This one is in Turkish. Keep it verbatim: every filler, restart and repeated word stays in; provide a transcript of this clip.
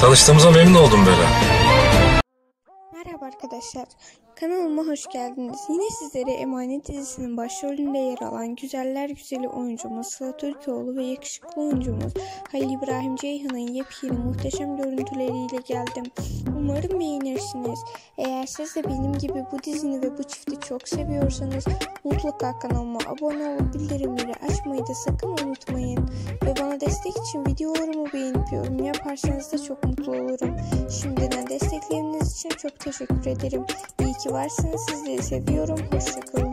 Tanıştığımıza memnun oldum böyle. Merhaba arkadaşlar, kanalıma hoş geldiniz. Yine sizlere Emanet dizisinin başrolünde yer alan güzeller güzeli oyuncumuz Sıla Türkoğlu ve yakışıklı oyuncumuz Halil İbrahim Ceyhan'ın yepyeni muhteşem görüntüleriyle geldim. Umarım beğenirsiniz. Eğer siz de benim gibi bu dizini ve bu çifti çok seviyorsanız mutlaka kanalıma abone olup bildirimleri açmayı da sakın unutmayın. Ve bana destek için videolarımı beğenip yorum yaparsanız da çok mutlu olurum. Şimdiden destekleriniz için çok teşekkür ederim. İyi ki varsınız. Sizleri seviyorum. Hoşça kalın.